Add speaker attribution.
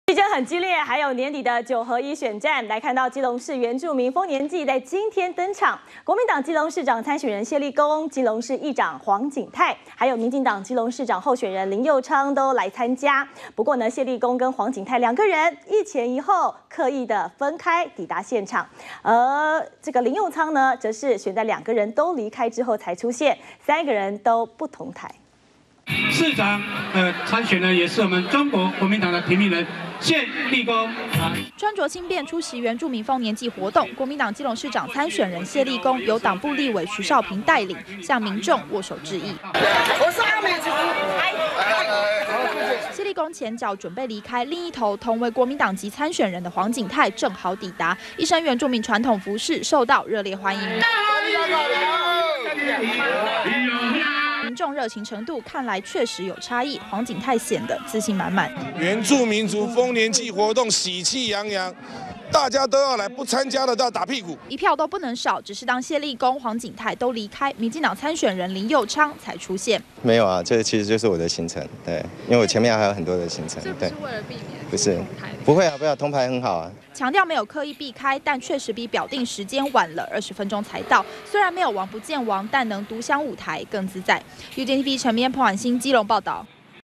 Speaker 1: 竞争很激烈，还有年底的9合1选战，来看到基隆市原住民丰年祭在今天登场。国民党基隆市长参选人谢立功、基隆市议长黄景泰，还有民进党基隆市长候选人林右昌都来参加。不过呢，谢立功跟黄景泰两个人一前一后，刻意的分开抵达现场，而这个林右昌呢，则是选在两个人都离开之后才出现，3个人都不同台。
Speaker 2: 市长参选人也是我们中国国民党的提名人谢立功。
Speaker 3: 穿着轻便出席原住民丰年祭活动，国民党基隆市长参选人谢立功由党部立委徐少平带领，向民众握手致意。我是阿美族。谢立功前脚准备离开，另一头同为国民党籍参选人的黄景泰正好抵达，一身原住民传统服饰受到热烈欢迎。民众热情程度看来确实有差异，黄景泰显得自信满满。
Speaker 4: 原住民族丰年祭活动喜气洋洋，大家都要来，不参加的都要打屁股，
Speaker 3: 一票都不能少。只是当谢立功、黄景泰都离开，民进党参选人林右昌才出现。
Speaker 5: 没有啊，这其实就是我的行程，对，因为我前面还有很多的行程，对，
Speaker 3: 是为了避免
Speaker 5: 不是，不会啊，不要同牌很好啊。
Speaker 3: 强调没有刻意避开，但确实比表定时间晚了20分钟才到。虽然没有王不见王，但能独享舞台更自在。UDN TV 陈明、彭婉欣基隆报道。